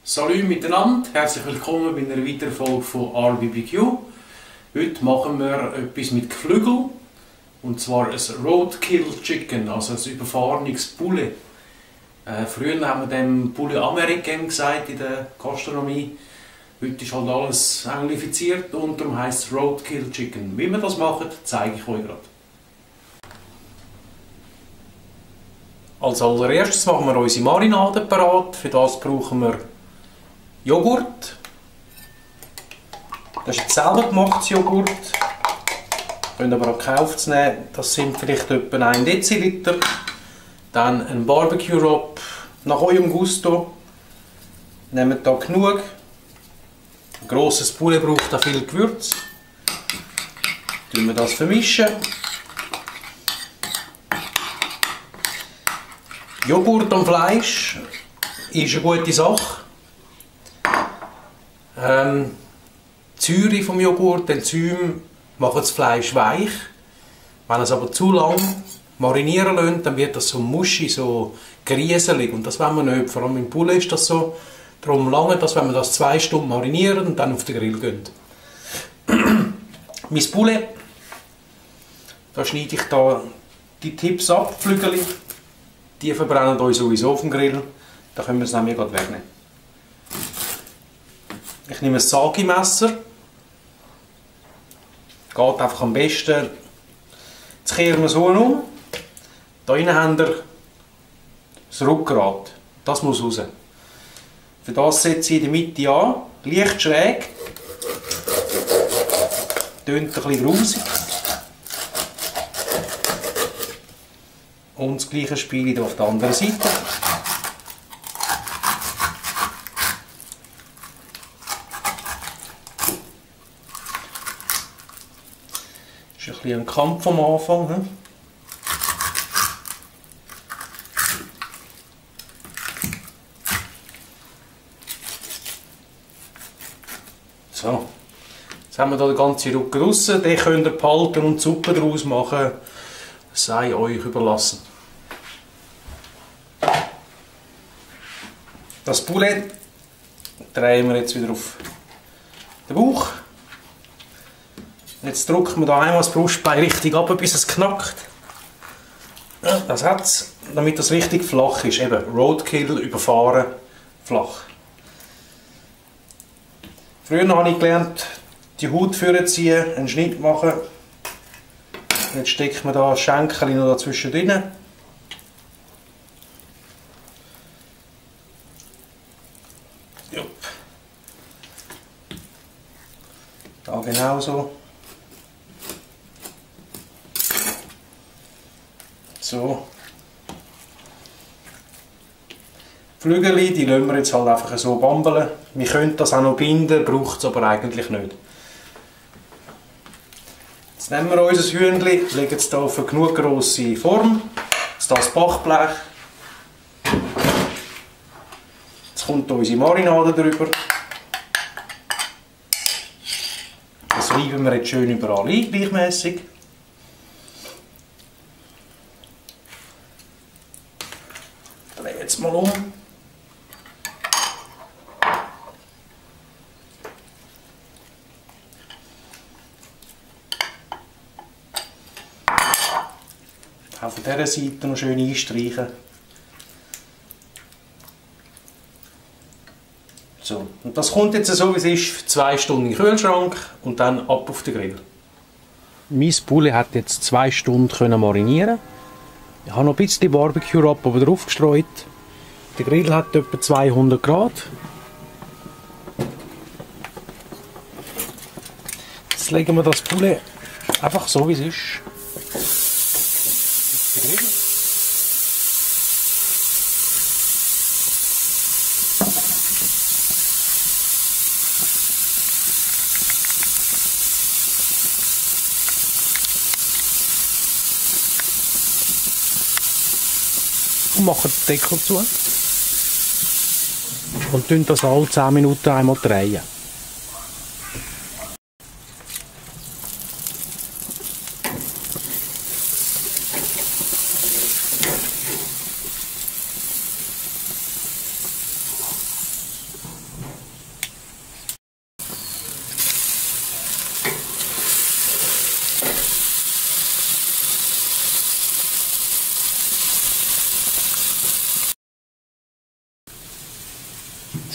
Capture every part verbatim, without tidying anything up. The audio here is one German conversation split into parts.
Salut miteinander, herzlich willkommen bei einer weiteren Folge von R B B Q. Heute machen wir etwas mit Geflügel, und zwar ein Roadkill Chicken, also ein überfahrenes Poulet. Äh, früher haben wir dem Poulet Américain gesagt in der Gastronomie. Heute ist halt alles anglifiziert und darum heisst es Roadkill Chicken. Wie wir das machen, zeige ich euch gerade. Als allererstes machen wir unsere Marinade parat. Für das brauchen wir Joghurt. Das ist jetzt selber gemachtes Joghurt. Ihr könnt aber auch gekauft nehmen. Das sind vielleicht etwa ein Deziliter. Dann ein Barbecue Rub nach eurem Gusto. Nehmt da genug. Ein grosses Poulet braucht auch viel Gewürz. Tun wir das vermischen. Joghurt und Fleisch ist eine gute Sache. Ähm, die Säure vom Joghurt, die Enzyme, machen das Fleisch weich. Wenn es aber zu lang marinieren lässt, dann wird das so muschi, so grieselig. Und das wollen wir nicht. Vor allem im Poulet ist das so. Darum lange, dass wenn wir das zwei Stunden marinieren und dann auf den Grill gehen. Mein Poulet, da schneide ich da die Tipps ab, Flügel. Die verbrennen euch sowieso auf dem Grill. Da können wir es nämlich gerade wegnehmen. Ich nehme ein Sagi-Messer. Geht einfach am besten. Jetzt kehren wir so um. Da hinten habt ihr das Rückgrat. Das muss raus. Für das setze ich in der Mitte an. Leicht schräg. Tönt ein bisschen grusig. Und das gleiche Spiel hier auf der anderen Seite. Das ist ein bisschen ein Kampf am Anfang. He? So. Jetzt haben wir hier den ganzen Rücken draussen. Den könnt ihr behalten und Suppe daraus machen. Das sei euch überlassen. Das Poulet drehen wir jetzt wieder auf den Bauch. Jetzt drücken wir da einmal das Brustbein richtig ab, bis es knackt. Ja, das hat es, damit das richtig flach ist. Eben Roadkill, überfahren, flach. Früher habe ich gelernt, die Haut vorziehen, einen Schnitt machen. Jetzt steckt man da ein Schenkchen noch dazwischen drin. Jupp. Da genauso. So. Flügel, die lassen wir jetzt halt einfach so bambeln. Wir können das auch noch binden, braucht es aber eigentlich nicht. Jetzt nehmen wir unser Hühnchen, legen es hier auf eine genug grosse Form. Jetzt das Backblech. Jetzt kommt unsere Marinade drüber. Das reiben wir jetzt schön überall ein, gleichmässig. Drehen jetzt mal um. Auch von dieser Seite noch schön einstreichen. So, und das kommt jetzt so wie es ist, für zwei Stunden in den Kühlschrank und dann ab auf den Grill. Mein Poulet hat jetzt zwei Stunden marinieren. Ich habe noch ein bisschen Barbecue Rub oben drauf gestreut. Der Grill hat etwa zweihundert Grad. Jetzt legen wir das Poulet einfach so wie es ist. Und machen den Deckel zu und drehen das alle zehn Minuten einmal drehen.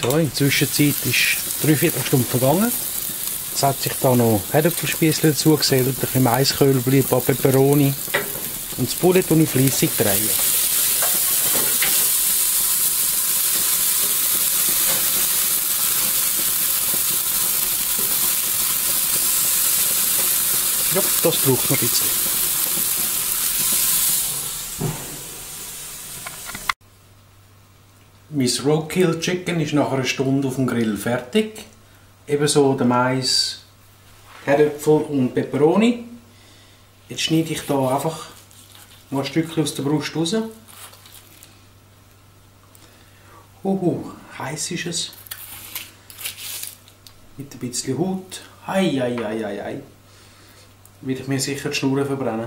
So, in der Zwischenzeit ist drei Viertelstunde vergangen. Jetzt hat sich da noch Herdöpfelspießchen dazu gesellt, ein bisschen Maiskölbli, ein paar Peperoni und das Poulet, das ich fleissig drehe. Ja, das braucht noch ein bisschen. Mein Roadkill Chicken ist nach einer Stunde auf dem Grill fertig. Ebenso der Mais, Herdöpfel und Peperoni. Jetzt schneide ich hier einfach mal ein Stückchen aus der Brust raus. Uhu, heiß ist es. Mit ein bisschen Haut. Hei, hei, hei, hei, hei. Will ich mir sicher die Schnur verbrennen.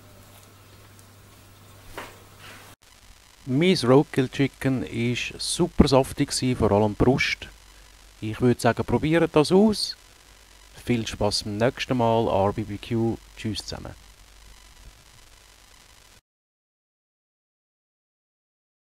Mein Roadkill Chicken war super saftig, vor allem die Brust. Ich würde sagen, probiert das aus. Viel Spaß beim nächsten Mal. R B B Q. Tschüss zusammen.